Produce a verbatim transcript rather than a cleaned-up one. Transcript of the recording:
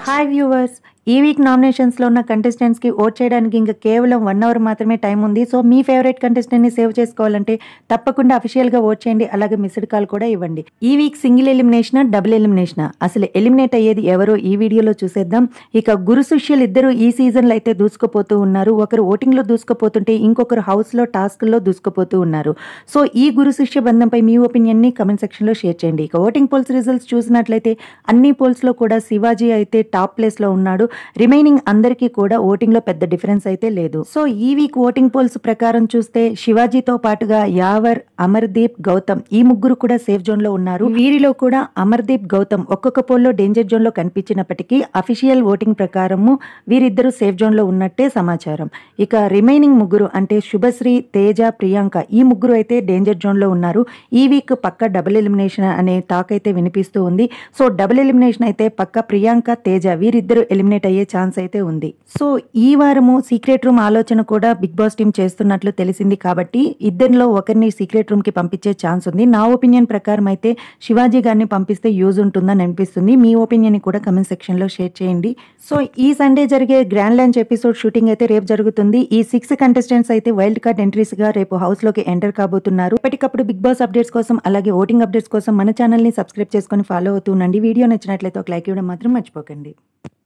Hi viewers, ఈ week నామినేషన్స్లో ఉన్న కంటెస్టెంట్స్కి ఓట్ చేయడానికి ఇంకా కేవలం వన్ అవర్ మాత్రమే టైం ఉంది. సో మీ ఫేవరెట్ కంటెస్టెంట్ని సేవ్ చేసుకోవాలంటే తప్పకుండా అఫీషియల్గా ఓట్ చేయండి, అలాగే మిస్డ్ కాల్ కూడా ఇవ్వండి. ఈ వీక్ సింగిల్ ఎలిమినేషనా, డబుల్ ఎలిమినేషనా, అసలు ఎలిమినేట్ అయ్యేది ఎవరో ఈ వీడియోలో చూసేద్దాం. ఇక గురు శిష్యులు ఇద్దరు ఈ సీజన్లో అయితే దూసుకుపోతూ ఉన్నారు. ఒకరు ఓటింగ్లో దూసుకుపోతుంటే ఇంకొకరు హౌస్లో టాస్క్లో దూసుకుపోతూ ఉన్నారు. సో ఈ గురు శిష్య బంధంపై మీ ఒపీనియన్ని కమెంట్ సెక్షన్లో షేర్ చేయండి. ఇక ఓటింగ్ పోల్స్ రిజల్ట్స్ చూసినట్లయితే అన్ని పోల్స్లో కూడా శివాజీ అయితే టాప్ ప్లేస్లో ఉన్నాడు. రిమైనింగ్ అందరికీ కూడా ఓటింగ్ లో పెద్ద డిఫరెన్స్ అయితే లేదు. సో ఈ వీక్ ఓటింగ్ పోల్స్ ప్రకారం చూస్తే శివాజీతో పాటుగా యావర్, అమర్దీప్, గౌతమ్ ఈ ముగ్గురు కూడా సేఫ్ జోన్ లో ఉన్నారు. వీరిలో కూడా అమర్దీప్, గౌతమ్ ఒక్కొక్క పోల్లో డేంజర్ జోన్ లో కనిపించినప్పటికీ అఫీషియల్ ఓటింగ్ ప్రకారము వీరిద్దరు సేఫ్ జోన్ లో ఉన్నట్టే సమాచారం. ఇక రిమైనింగ్ ముగ్గురు అంటే శుభశ్రీ, తేజ, ప్రియాంక ఈ ముగ్గురు అయితే డేంజర్ జోన్ లో ఉన్నారు. ఈ వీక్ పక్క డబుల్ ఎలిమినేషన్ అనే టాక్ అయితే వినిపిస్తూ ఉంది. సో డబుల్ ఎలిమినేషన్ అయితే పక్క ప్రియాంక, తేజ వీరిద్దరు ఎలిమినేట్ అయ్యే ఛాన్స్ అయితే ఉంది. సో ఈ వారము సీక్రెట్ రూమ్ ఆలోచన కూడా బిగ్ బాస్ టీం చేస్తున్నట్లు తెలిసింది. కాబట్టి ఇద్దరిలో ఒకరిని సీక్రెట్ రూమ్ కి పంపించే ఛాన్స్ ఉంది. నా ఒపీనియన్ ప్రకారం అయితే శివాజీ గారిని పంపిస్తే యూజ్ ఉంటుందని అనిపిస్తుంది. మీ ఒపీనియన్ కూడా కమెంట్ సెక్షన్ లో షేర్ చేయండి. సో ఈ సండే జరిగే గ్రాండ్ లాంచ్ ఎపిసోడ్ షూటింగ్ అయితే రేపు జరుగుతుంది. ఈ సిక్స్ కంటెస్టెంట్స్ అయితే వైల్డ్ కార్డ్ ఎంట్రీస్ గా రేపు హౌస్ లోకి ఎంటర్ కాబోతున్నారు. ఇప్పటికప్పుడు బిగ్ బాస్ అప్డేట్స్ కోసం అలాగే ఓటింగ్ అప్డేట్స్ కోసం మన ఛానల్ ని సబ్స్క్రైబ్ చేసుకొని ఫాలో అవుతూ ఉండండి. వీడియో నచ్చినట్లయితే ఒక లైక్ ఇవ్వడం మాత్రం మర్చిపోకండి.